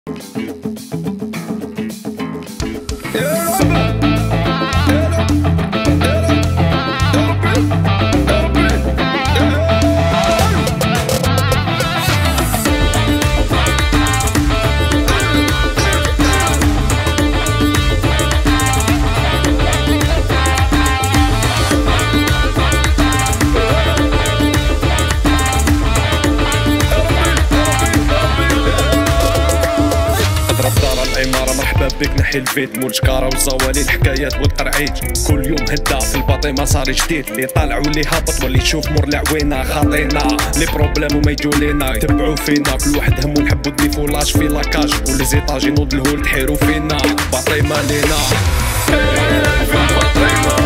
بك نحي الفيت مول شكاره والزوالي الحكايات والقرعيج كل يوم هدا في الباطي ما صار جديد اللي طالع واللي هابط واللي يشوف مور العوينه خاطينا لي بروبليم وما يجوا لينا يتبعوا فينا كل واحد همو نحبو ديفولاج في لاكاج ولي زيطاج ينوض الهول تحيروا فينا باطي مالينا في الباطي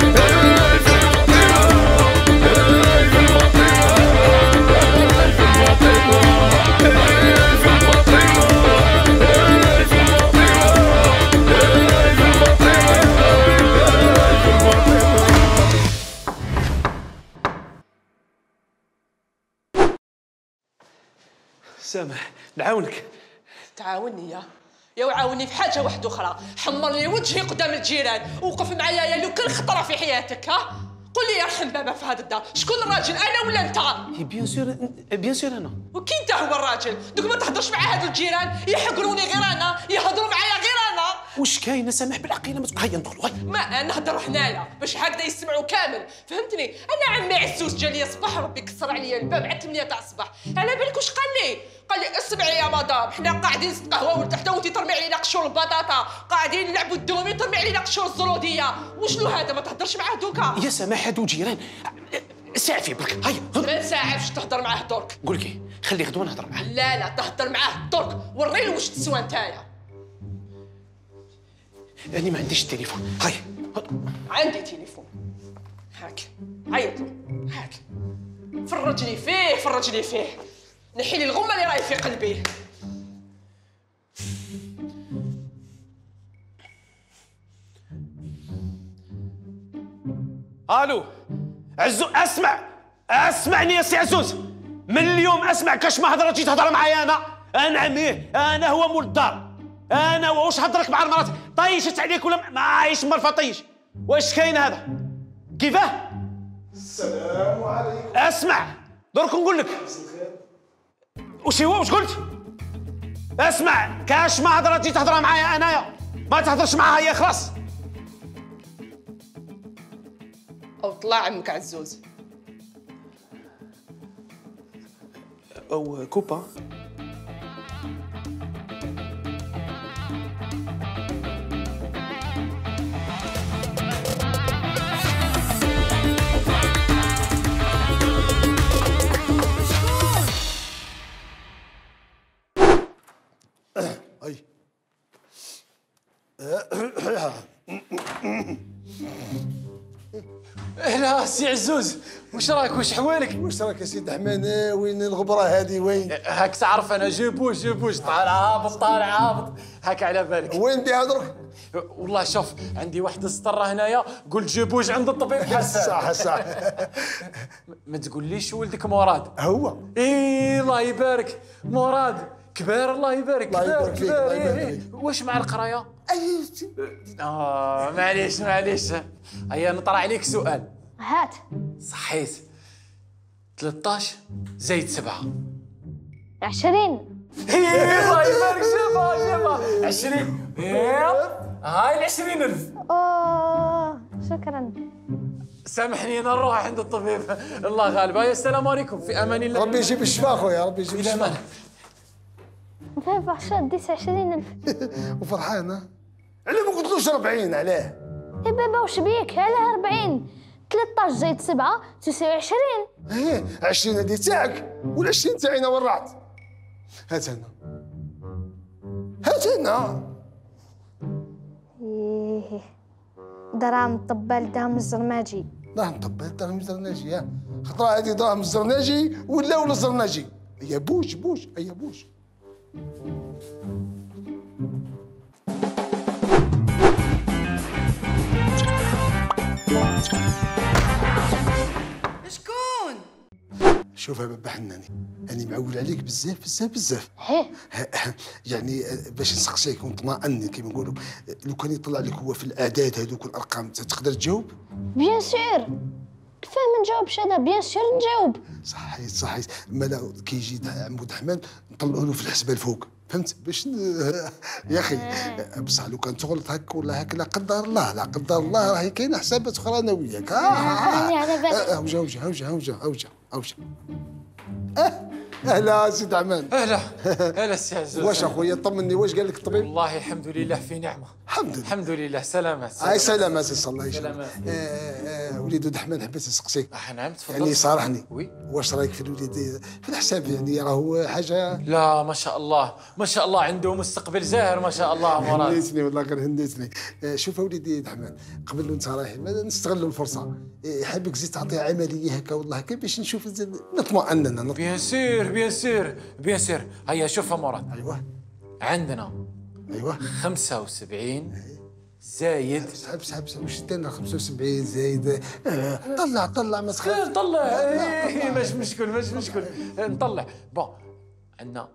سامح نعاونك. تعاوني يا وعاوني في حاجه واحده اخرى، حمر لي وجهي قدام الجيران، وقف معايا يا لو كان خطره في حياتك. قول لي يرحم بابا في هذا الدار، شكون الراجل انا ولا انت؟ بيان سور انا. وكي انت هو الراجل؟ دوك ما تهضرش مع هادو الجيران، يحقروني غير انا، يهضروا معايا غير انا. واش كاين سامح بالعقيله ما هيا ندخلوا. ما نهضر حنايا باش هكذا يسمعوا كامل، فهمتني؟ انا عمي عسوس جا لي الصباح ربي كسر عليا الباب على 8 تاع الصباح، على بالك واش قال لي؟ قال لي اسمعي يا مدام، حنا قاعدين نتقهواو لتحت وانتي ترمي علينا قشور البطاطا، قاعدين نلعبوا الدومي ترمي علينا قشور الزروديه، وشنو هذا؟ ما تهضرش معاه دوكا. يا سامح هادو جيران سعفي برك هيا. ما نساعفش تهضر معاه درك. نقول لك خلي غدوه نهضر معاه. لا تهضر معاه درك، وريله واش تسوى نتايا. أنا ما عنديش التليفون. هاي عندي تليفون هاك، عيط له هاك، فرجني فيه نحي لي الغمه اللي راهي في قلبي. الو عزو، اسمعني يا سي عزوز، من اليوم اسمع كاش ما هضره تجي تهضر معايا انا عميه، انا هو مول الدار، انا واش هضرك مع المرات طيشت عليك ولا ما عايش مرفا طيش؟ واش كاين هذا؟ كيفاه؟ السلام عليكم. اسمع درك نقول لك واش هو واش قلت؟ اسمع كاش ما هضره تجي تهضر معايا انايا ما تهضرش معاها هي خلاص. او طلع عمك عزوز او كوبا. لا سي عزوز واش راك واش حوالك؟ واش راك يا سيدي حمانه؟ وين الغبره هذه وين؟ هاك تعرف انا جيبوش طالع هابط هاك على بالك. وين بها درك؟ والله شوف عندي واحد السطره هنايا قلت جيبوش عند الطبيب حسان. صح ما تقوليش ولدك مراد؟ هو اي الله يبارك مراد كبار الله يبارك. الله يبارك فيك الله يبارك فيك. واش مع القرايه؟ معليش هيا نطرح عليك سؤال. هات. صحيت 13 زائد 7 20. الله يبارك شافها 20. هاي ال 20,000. اوه شكرا. سامحني انا نروح عند الطبيب الله غالب. السلام عليكم في امان الله. ربي يجيب الشفاء خويا، ربي يجيب الى الشفاء. امان. انت فرحان ديس 20,000 وفرحانه؟ علاه ما قلتلوش 40 علاه؟ يا بابا واش بيك؟ علاه 40؟ 13 زائد 7 تساوي 20. ايه 20 هذه تاعك وال20 تاعنا وين راحت؟ هات هنا ايه دراهم طبال دراهم الزرماجي. دراهم طبال دراهم الزرناجي. خطره هذه دراهم الزرناجي ولا الزرناجي؟ هي بوش هي بوش. شوف يا بابا حناني، أنا معول عليك بزاف بزاف بزاف. يعني باش نسقسيك ونطمئن كيما نقولوا، لو كان يطلع لك هو في الأعداد هذوك والأرقام تقدر تجاوب؟ بيان سور. كيفاه ما نجاوبش انا؟ بيان سور نجاوب. صحيت صحيت، مالا كيجي عمود حماد نطلعوا له في الحسبه الفوق، فهمت؟ باش يا اخي بصح لو كان تغلط هك ولا هك لا قدر الله لا قدر الله راهي كاينه حسابات اخرى انا وياك. على بالي. اوجه اهلا سيد عمان. اهلا سي عزوز. واش اخويا طمني، واش قال لك الطبيب؟ والله الحمد لله في نعمه. الحمد لله سلامات. سلامات الله يسلمك. وليد ولد حماد حبيت نسقسيك. نعم تفضل. يعني صارحني، وي واش رايك في الوليد في الحساب؟ يعني راهو حاجه. لا ما شاء الله عنده مستقبل زاهر ما شاء الله. مراد هنيتني والله غير هنيتني. شوف اوليدي حماد، قبل انت رايح نستغلوا الفرصه، حابك زيد تعطيها عمليه هكا والله هكا باش نشوف نطمئن. بيان سير. هيا شوف مراد. ايوه عندنا 75 زايد. سحب واش دينا 75 زايد؟ طلع ما تخاف. نطلع مش مشكل نطلع. بون عندنا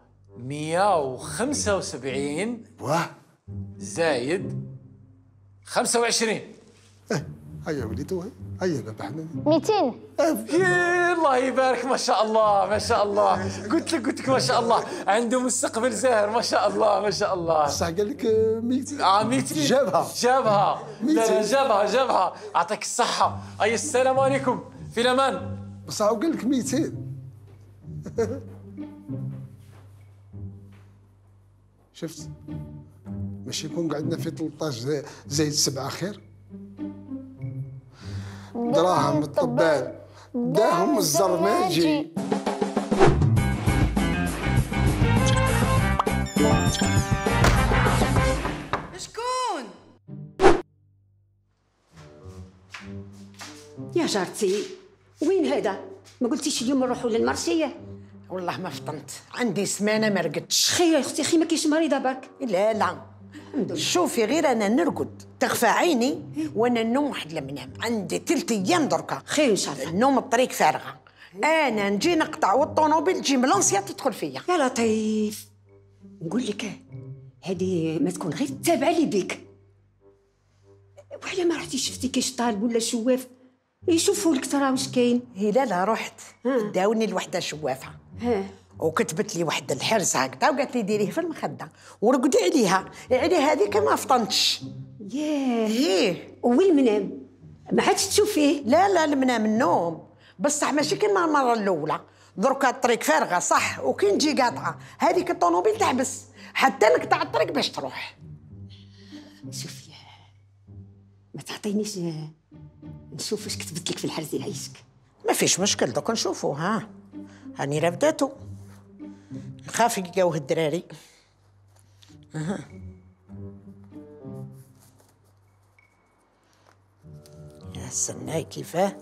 175 زايد 25. هيا وليدو هيا بابا حنان 200. الله يبارك ما شاء الله. قلت لك ما شاء الله عنده مستقبل زاهر ما شاء الله. صح قال لك 200. 200 جابها. لا جابها. يعطيك الصحة. أي السلام عليكم في الأمان. بصح قال لك 200. شفت؟ ماشي يكون قعدنا في 13 زايد 7 خير. دراهم الطبال داهم الزرماجي. شكون؟ يا جارتي وين هذا؟ ما قلتيش اليوم نروحوا للمرسيه؟ والله ما فطنت، عندي سمانه ما رقدتش. خير يا اختي، خي ما كاينش مريضه برك؟ لا شوفي غير انا نرقد تخفى عيني وانا نوم واحد لما نام. عندي 3 ايام دركا. خير ان شاء الله. النوم الطريق فارغه، انا نجي نقطع والطوموبيل تجي ملانسيا تدخل فيا. يا لطيف نقول لك هذه ما تكون غير تابعه لي بك. وعلى ما رحتي شفتي كاش طالب ولا شواف يشوفوا لك ترى واش كاين؟ لا رحت داوني لوحده شوافه وكتبت لي واحد الحرز هكذا وقالت لي ديريه في المخده ورقدي عليها. على هذيك ما فطنتش. ياه وين المنام؟ ما عادش تشوفيه؟ لا المنام النوم بصح ماشي كيما المره الاولى. دركا الطريق فارغه صح، وكي نجي قاطعه هذيك الطوموبيل تحبس حتى نقطع الطريق باش تروح. شوفي ما تعطينيش نشوف واش كتبت لك في الحرز يعيشك. ما فيش مشكل دوك نشوفوا. هاني راه بداتو نخاف يلقاوه الدراري. يا سناي كيفاه.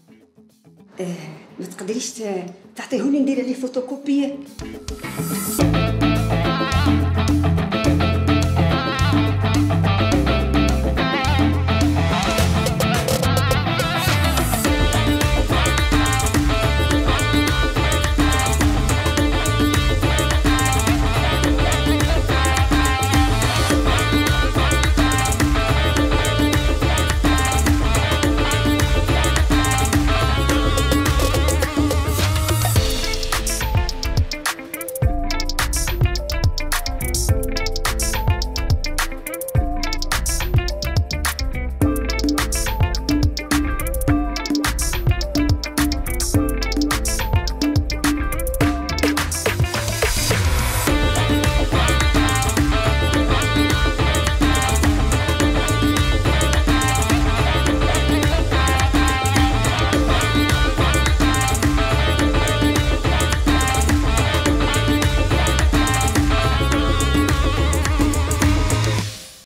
ما تقدريش تعطيهولي ندير عليه فوتوكوبيه؟